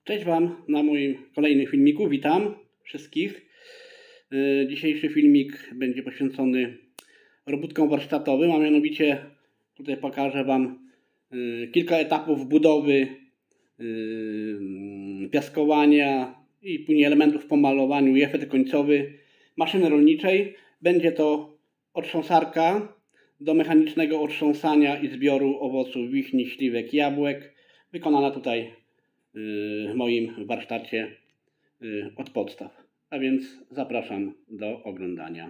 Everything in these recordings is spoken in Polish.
Cześć Wam na moim kolejnym filmiku. Witam wszystkich. Dzisiejszy filmik będzie poświęcony robótkom warsztatowym, a mianowicie tutaj pokażę Wam kilka etapów budowy, piaskowania i później elementów po malowaniu i efekt końcowy maszyny rolniczej. Będzie to otrząsarka do mechanicznego otrząsania i zbioru owoców wiśni, śliwek, jabłek, wykonana tutaj w moim warsztacie od podstaw. A więc zapraszam do oglądania.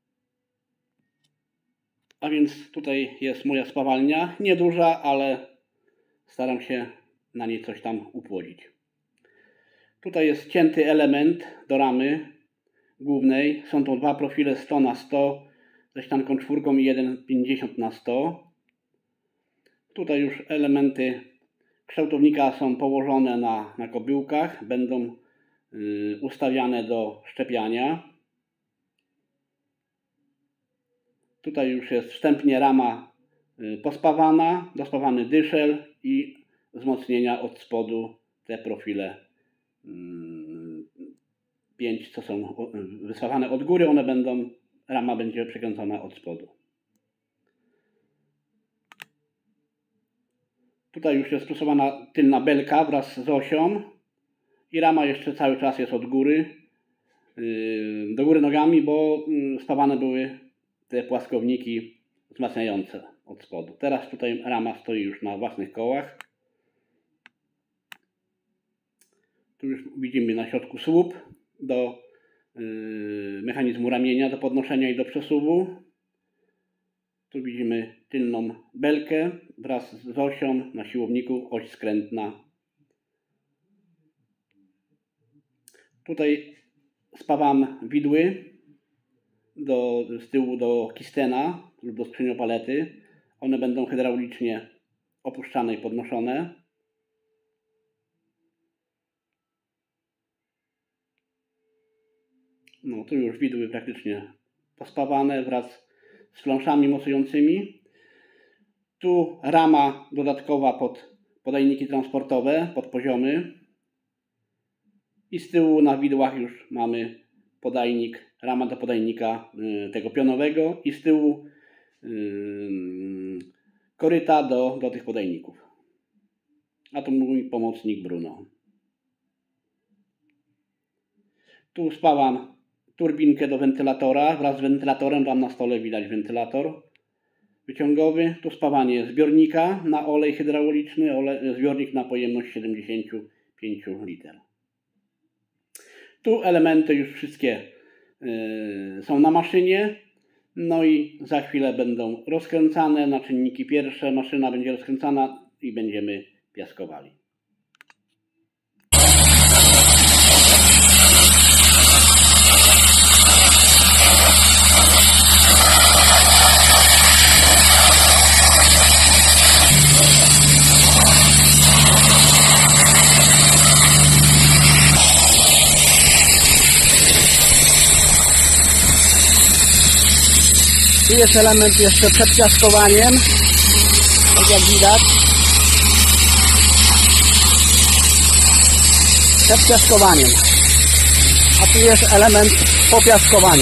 A więc tutaj jest moja spawalnia, nieduża, ale staram się na niej coś tam upłodzić. Tutaj jest cięty element do ramy głównej. Są to dwa profile 100 na 100 ze ścianką czwórką i jeden 50 na 100. Tutaj już elementy kształtownika są położone na kobyłkach, będą ustawiane do szczepiania. Tutaj już jest wstępnie rama pospawana, dospawany dyszel i wzmocnienia od spodu, te profile 5, co są wyspawane od góry, rama będzie przekręcona od spodu. Tutaj już jest stosowana tylna belka wraz z osią i rama jeszcze cały czas jest od góry, do góry nogami, bo spawane były te płaskowniki wzmacniające od spodu. Teraz tutaj rama stoi już na własnych kołach. Tu już widzimy na środku słup do mechanizmu ramienia, do podnoszenia i do przesuwu. Tu widzimy tylną belkę wraz z osią na siłowniku, oś skrętna. Tutaj spawam widły z tyłu do kistena lub do skrzyniopalety. One będą hydraulicznie opuszczane i podnoszone. No, tu już widły praktycznie pospawane wraz z fląszami mocującymi. Tu rama dodatkowa pod podajniki transportowe, pod poziomy. I z tyłu na widłach już mamy podajnik, rama do podajnika tego pionowego i z tyłu koryta do tych podajników. A to mój pomocnik Bruno. Tu spawam turbinkę do wentylatora. Wraz z wentylatorem tam na stole widać wentylator wyciągowy. Tu spawanie zbiornika na olej hydrauliczny, zbiornik na pojemność 75 liter. Tu elementy już wszystkie są na maszynie. No i za chwilę będą rozkręcane na czynniki pierwsze. Maszyna będzie rozkręcana i będziemy piaskowali. Tu jest element jeszcze przed piaskowaniem, tak jak widać. Przed piaskowaniem. A tu jest element po piaskowaniu.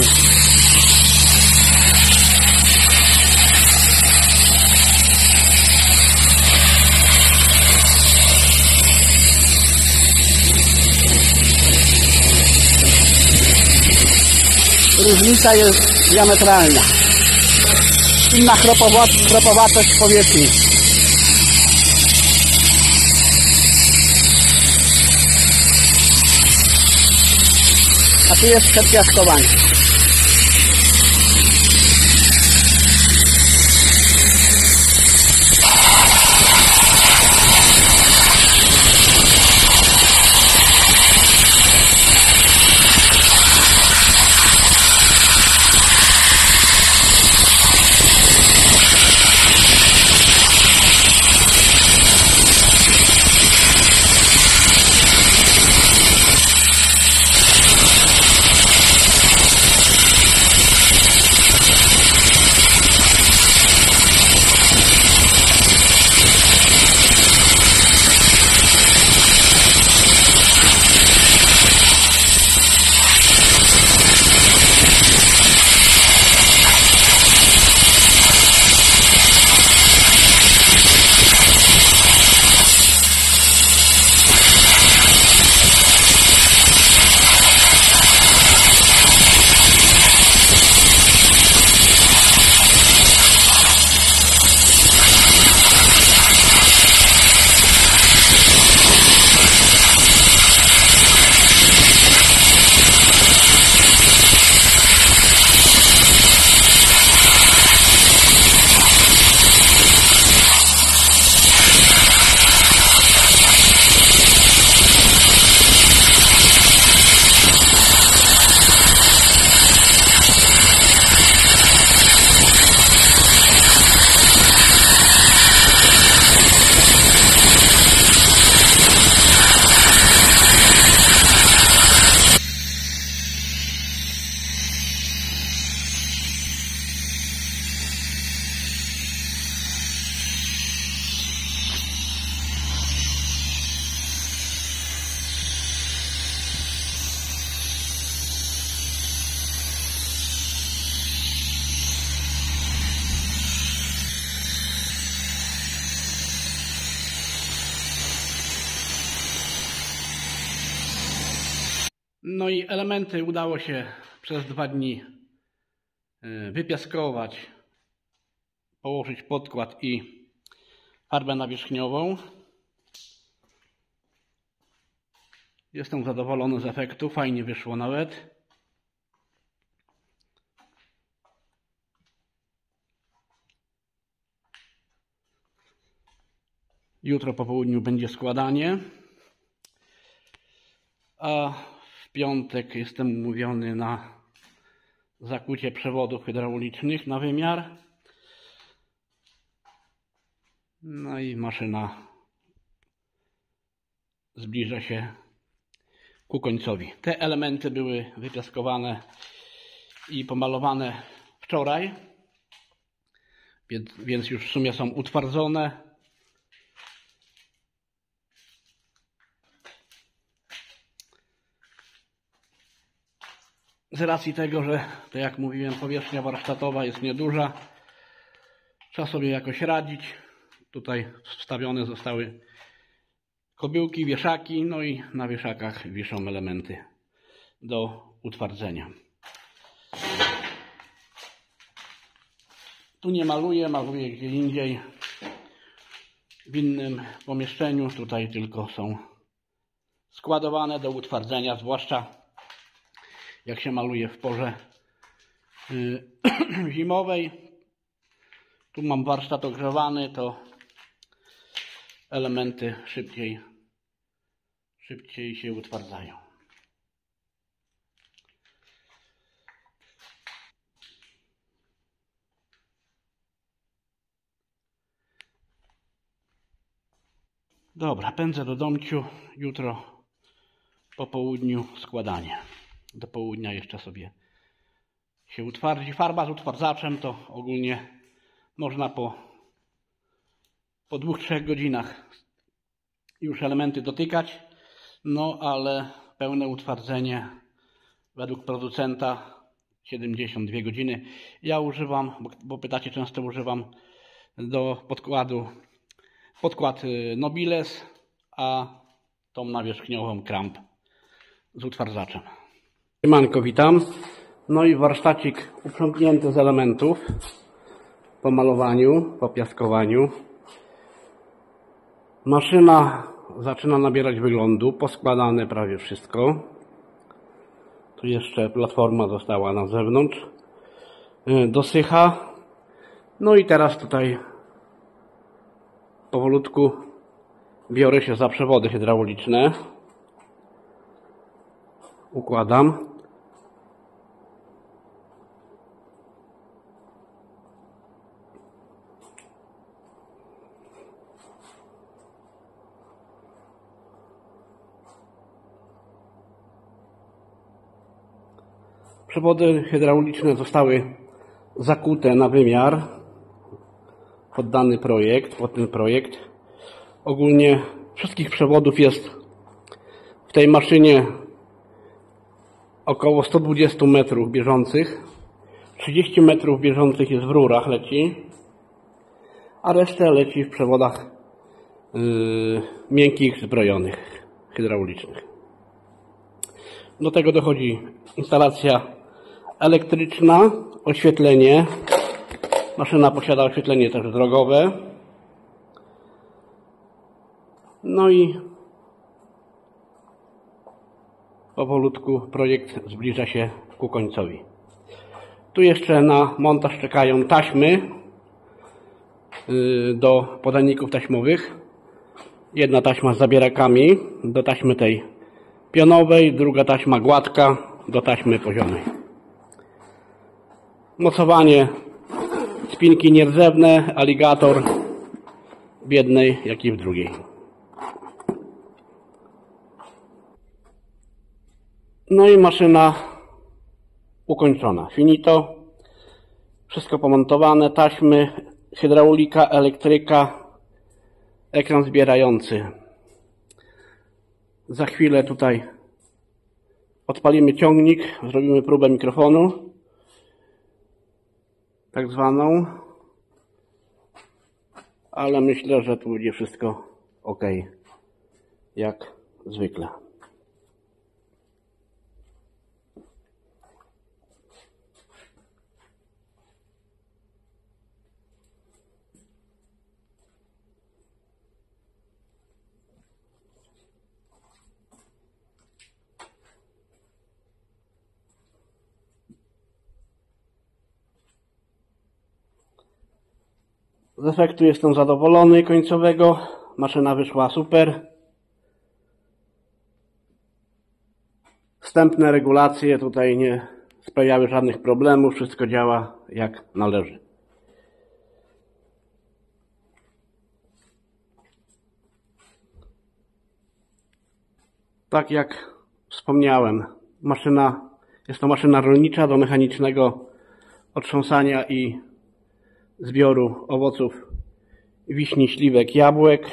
Różnica jest diametralna. Inna chropowatość powierzchni. A tu jest przedpiaskowanie. No i elementy udało się przez 2 dni wypiaskować, położyć podkład i farbę nawierzchniową. Jestem zadowolony z efektu, fajnie wyszło nawet. Jutro po południu będzie składanie, a w piątek jestem umówiony na zakucie przewodów hydraulicznych na wymiar. No i maszyna zbliża się ku końcowi. Te elementy były wypiaskowane i pomalowane wczoraj, więc już w sumie są utwardzone. Z racji tego, że, tak jak mówiłem, powierzchnia warsztatowa jest nieduża, trzeba sobie jakoś radzić. Tutaj wstawione zostały kobyłki, wieszaki, no i na wieszakach wiszą elementy do utwardzenia. Tu nie maluję, maluję gdzie indziej, w innym pomieszczeniu. Tutaj tylko są składowane do utwardzenia, zwłaszcza jak się maluje w porze zimowej. Tu mam warsztat ogrzewany, to elementy szybciej się utwardzają. Dobra, pędzę do domciu. Jutro po południu składanie. Do południa jeszcze sobie się utwardzi. Farba z utwardzaczem to ogólnie można po 2-3 godzinach już elementy dotykać, no ale pełne utwardzenie według producenta 72 godziny. Ja używam, bo pytacie często, używam do podkładu podkład Nobiles, a tą nawierzchniową Kramp z utwardzaczem. Siemanko, witam. No i warsztacik uprzątnięty z elementów po malowaniu, po piaskowaniu. Maszyna zaczyna nabierać wyglądu, poskładane prawie wszystko. Tu jeszcze platforma została na zewnątrz. Dosycha. No i teraz tutaj powolutku biorę się za przewody hydrauliczne. Układam. Przewody hydrauliczne zostały zakute na wymiar pod dany projekt, pod ten projekt. Ogólnie wszystkich przewodów jest w tej maszynie około 120 metrów bieżących. 30 metrów bieżących jest w rurach, leci, a resztę leci w przewodach miękkich, zbrojonych, hydraulicznych. Do tego dochodzi instalacja elektryczna, oświetlenie. Maszyna posiada oświetlenie też drogowe. No i powolutku projekt zbliża się ku końcowi. Tu jeszcze na montaż czekają taśmy do podajników taśmowych. Jedna taśma z zabierakami do taśmy tej pionowej, druga taśma gładka do taśmy poziomej. Mocowanie spinki nierdzewne, aligator w jednej, jak i w drugiej. No i maszyna ukończona. Finito. Wszystko pomontowane, taśmy, hydraulika, elektryka, ekran zbierający. Za chwilę tutaj odpalimy ciągnik, zrobimy próbę mikrofonu, tak zwaną, ale myślę, że tu będzie wszystko ok, jak zwykle. Z efektu jestem zadowolony końcowego. Maszyna wyszła super. Wstępne regulacje tutaj nie sprawiały żadnych problemów. Wszystko działa jak należy. Tak jak wspomniałem, jest to maszyna rolnicza do mechanicznego otrząsania i zbioru owoców wiśni, śliwek, jabłek.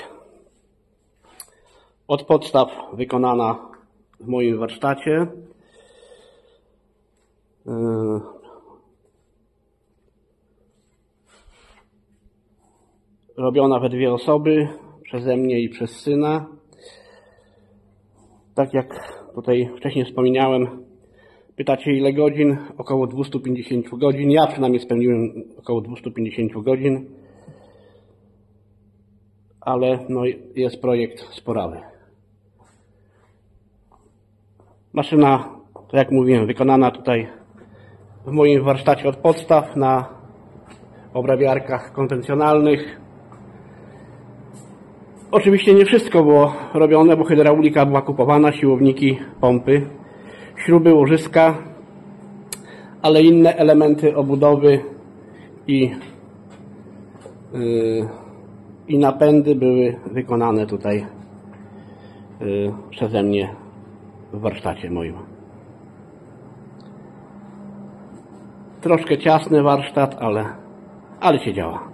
Od podstaw wykonana w moim warsztacie. Robiona we 2 osoby, przeze mnie i przez syna. Tak jak tutaj wcześniej wspomniałem, pytacie ile godzin? Około 250 godzin. Ja przynajmniej spędziłem około 250 godzin. Ale no, jest projekt sporawy. Maszyna, tak jak mówiłem, wykonana tutaj w moim warsztacie od podstaw na obrabiarkach konwencjonalnych. Oczywiście nie wszystko było robione, bo hydraulika była kupowana, siłowniki, pompy, śruby, łożyska, ale inne elementy obudowy i napędy były wykonane tutaj przeze mnie w warsztacie moim. Troszkę ciasny warsztat, ale się działa.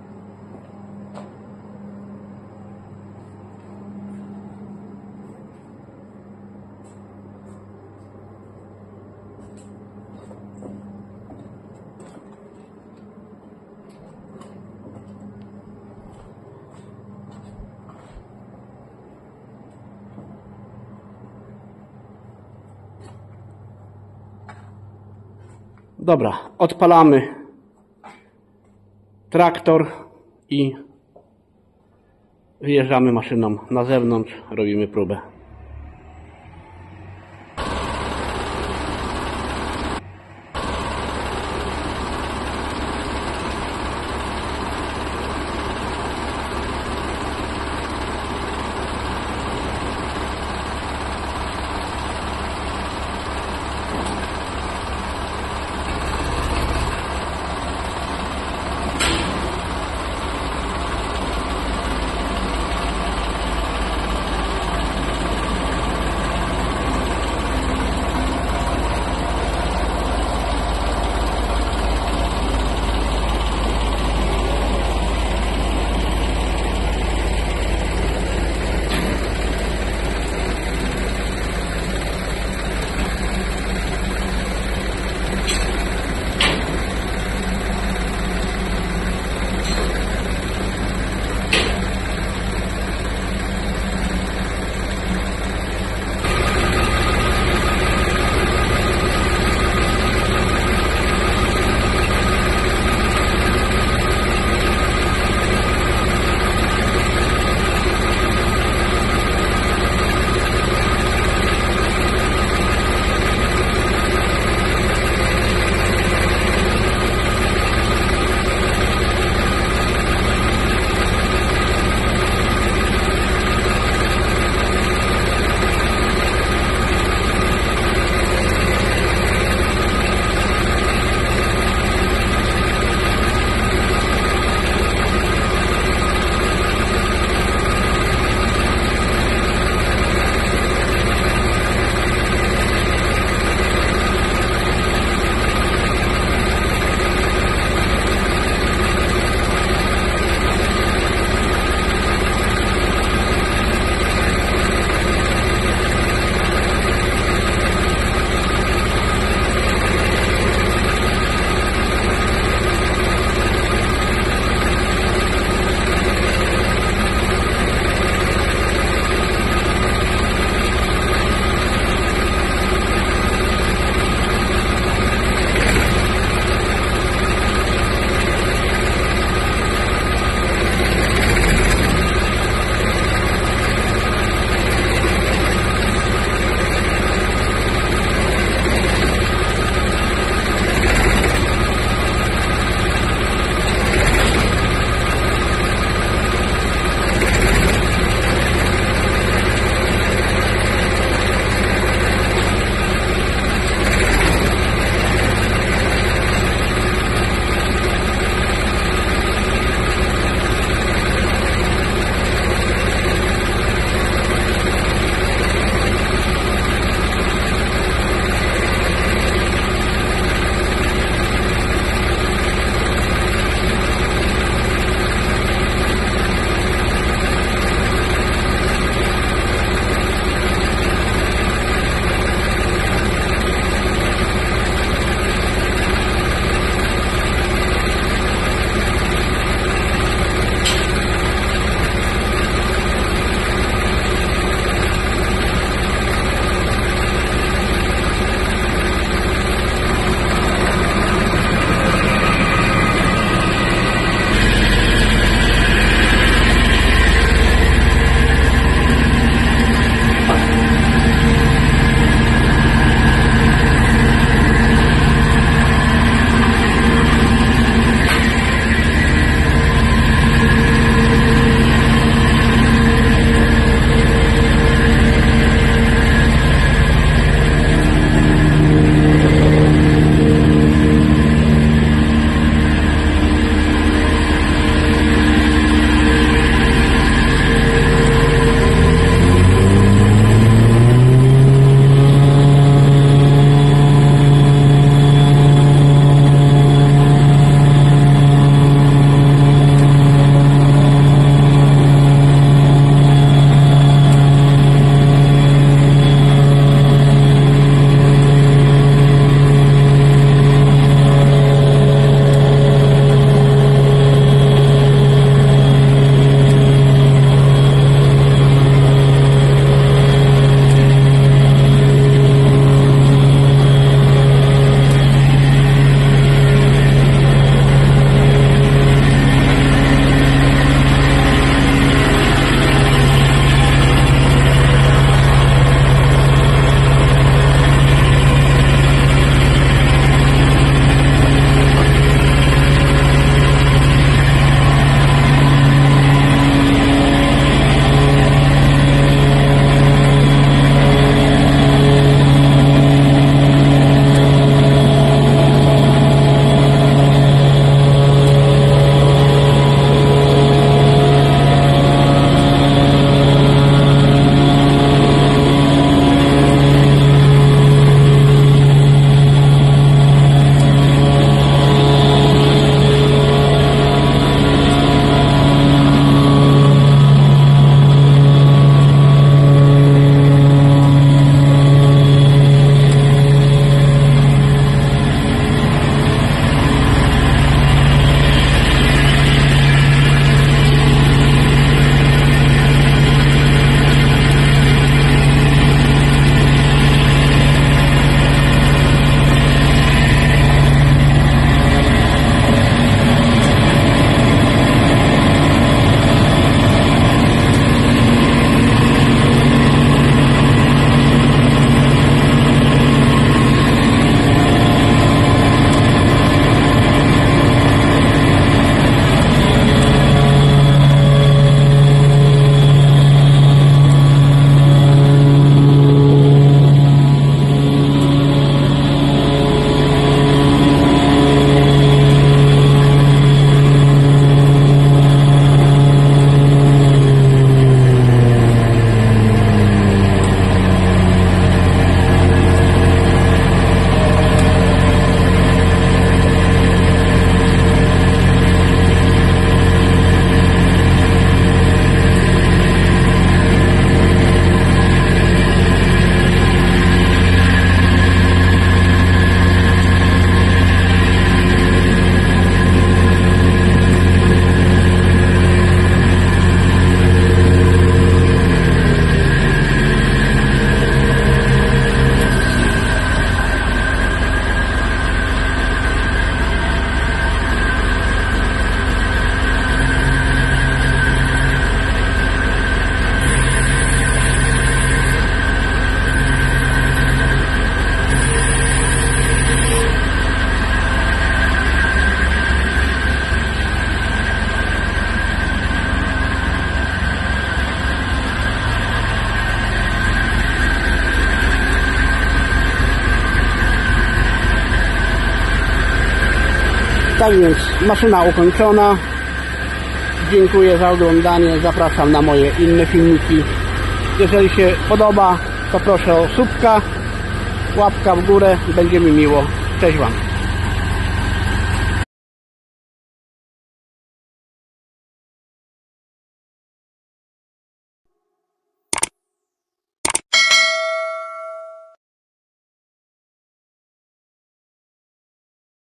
Dobra, odpalamy traktor i wyjeżdżamy maszyną na zewnątrz, robimy próbę. Tak więc maszyna ukończona. Dziękuję za oglądanie. Zapraszam na moje inne filmiki. Jeżeli się podoba, to proszę o subka, łapka w górę. Będzie mi miło. Cześć Wam.